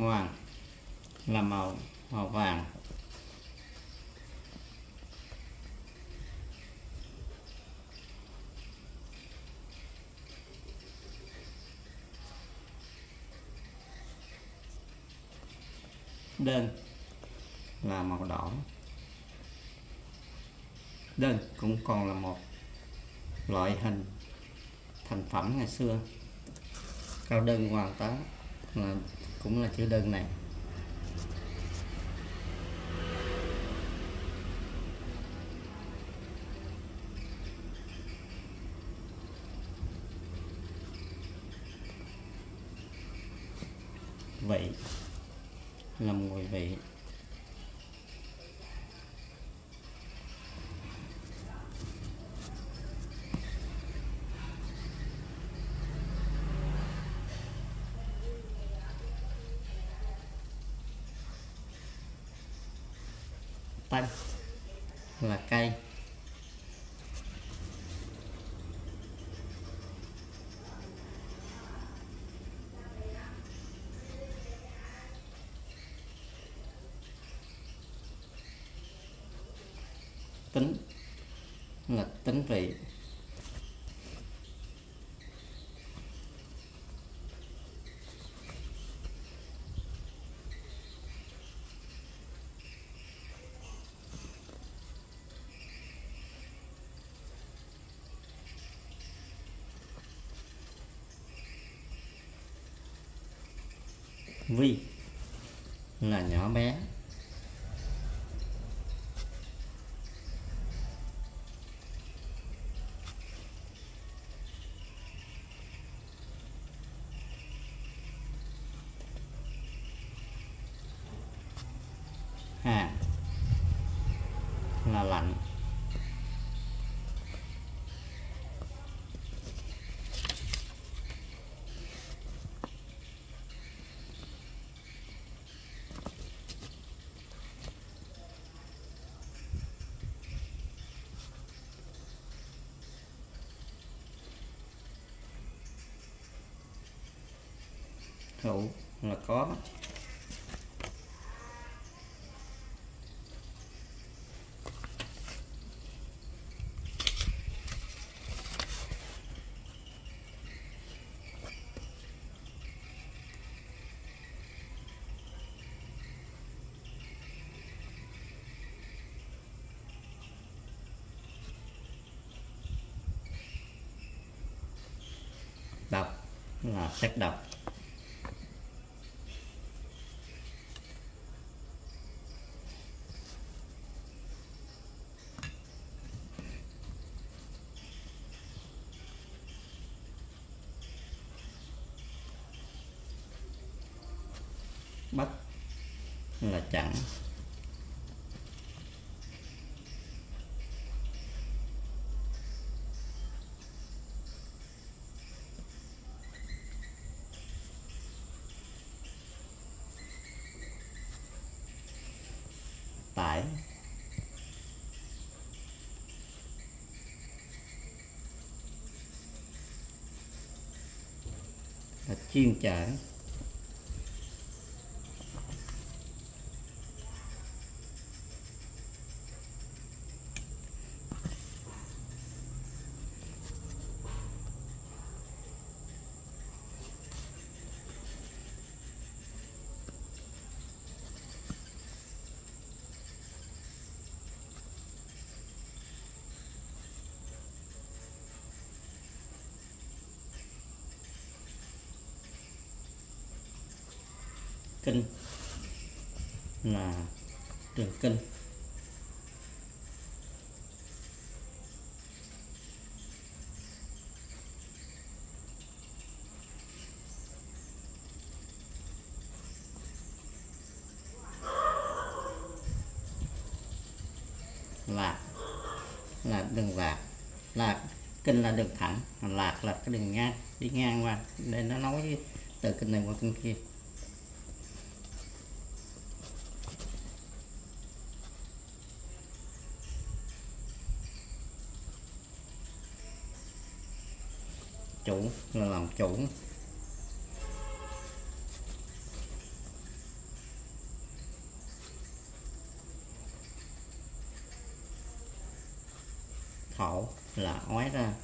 Ngoằng là màu vàng. Đơn là màu đỏ. Đơn cũng còn là một loại hình thành phẩm ngày xưa. Cao đơn hoàn tán là cũng là chữ đơn này. Vị là mùi vị. Tanh là cây. Tính là tính vị. Vi là nhỏ bé. Hàn là lạnh. Hữu là có. Độc là chất độc. Bất là chẳng. Tải là chuyên chở. Kinh là đường kinh. Lạc là đường lạc. Lạc kinh là đường thẳng, lạc là cái đường ngang đi ngang qua, để nó nói từ kinh này qua kinh kia. Chủ là làm chủ. thổ là ói ra.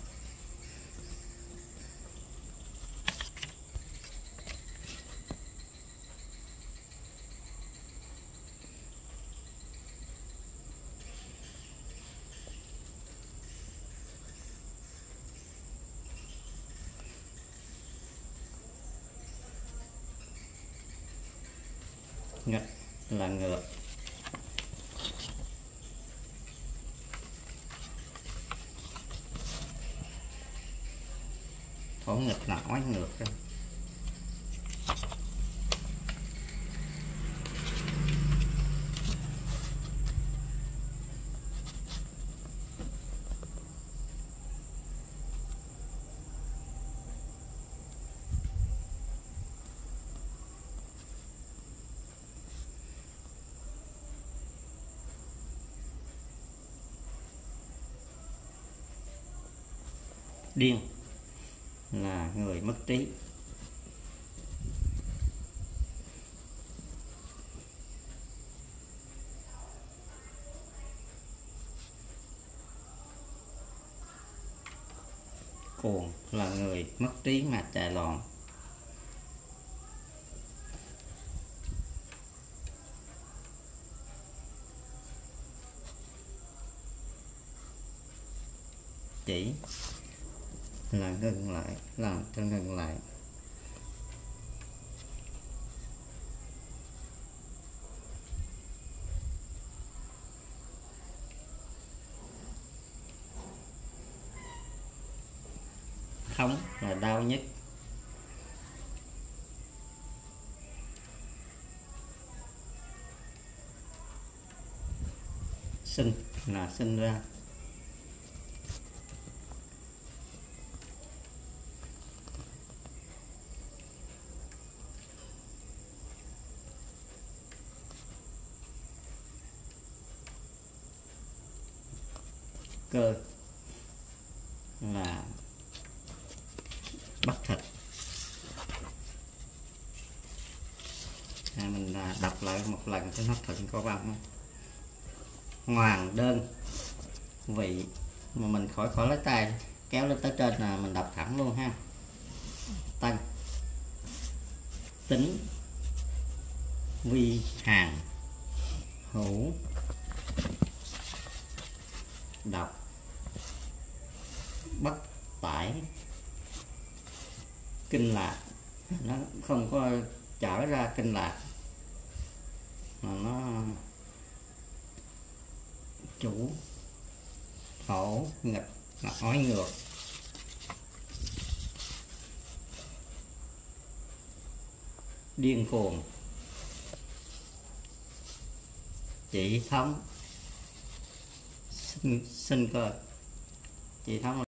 Nghịch là ngược. Thổ nghịch là ói ngược ra. Điên là người mất trí. Cuồng là người mất trí mà chạy loạn. Chỉ là ngừng lại, làm cho ngừng lại. Thống là đau nhất. Sinh là sinh ra. Cơ là bắt thịt. Mình đọc lại một lần cái nắp thịnh có văn. Hoàng đơn vị mà mình khỏi lấy tay kéo lên tới trên là mình đọc thẳng luôn ha. Tân tính vi hàng hữu đọc bất tải kinh lạc. Nó không có trở ra kinh lạc mà nó chủ thổ nghịch là ói ngược. Điên cuồng chỉ thống sinh cơ. Chỉ thống